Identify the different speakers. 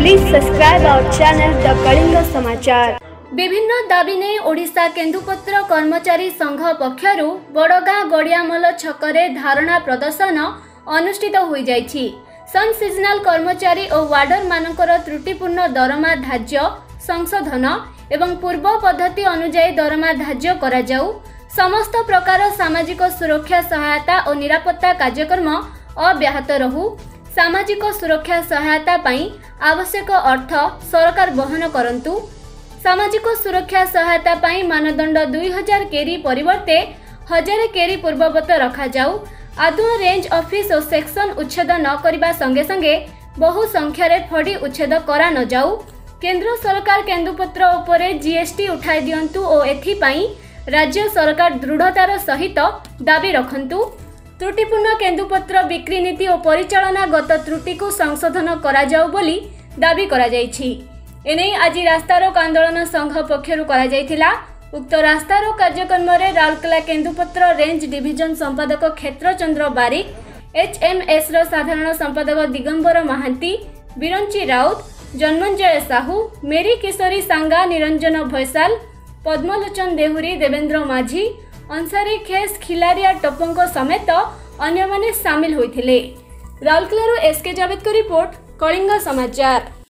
Speaker 1: Please subscribe our channel The Kalinga Samachar.
Speaker 2: विभिन्न दाबी नहीं ओडिशा केन्दुपत्र कर्मचारी संघ पक्षरु बड़गाँ गड़ियामल छकरे धारणा प्रदर्शन अनुष्ठित होई जाइछि। सन सीजनाल कर्मचारी और वार्डर मानकर त्रुटिपूर्ण दरमा धार्य संशोधन एवं पूर्व पद्धति अनुଯାयी दरमा धार्य करा जाऊ। समस्त प्रकार सामाजिक सुरक्षा सहायता और निरापत्ता कार्यक्रम अब्याहत रहू। सामाजिक सुरक्षा सहायता पाई आवश्यक अर्थ सरकार वहन करंतु। सामाजिक सुरक्षा सहायता पाई मानदंड 2000 केरी परिवर्ते 1000 केरी पूर्ववत रखा जाऊ। आदौ रेंज ऑफिस और सेक्शन उच्छेद न करबा संगे संगे बहु संख्यारे फड़ी उच्छेद करा न जाऊ। केंद्र सरकार केन्दुपत्र उपरे जीएसटी उठाई दियंतु और एथि पाई राज्य सरकार दृढ़तार सहित दाबी रखंतु। त्रुटिपूर्ण केन्दुपत्र बिक्री नीति और परिचालनागत त्रुटि को संशोधन करा जाऊ बोली दाबी करा जाइछि। एने आज रास्तारोक आंदोलन संघ पक्षरु करा जाइथिला। उक्त रास्तारोक कार्यक्रम में राउरकेला केन्दुपत्र रेंज डिविजन संपादक क्षेत्रचंद्र बारिक, एचएमएस रो साधारण संपादक दिगंबर महांती, बिरंची राउत, जन्मंजय साहू, मेरी किशोरी सांगा, निरंजन भैसाल, पद्मलोचन देहुरी, देवेंद्र माझी, अंसारी खेस, खिलारिया टपंक समेत अन्य माने शामिल होइथिले। राउरकेला एसके जावेद को रिपोर्ट, कलिंग समाचार।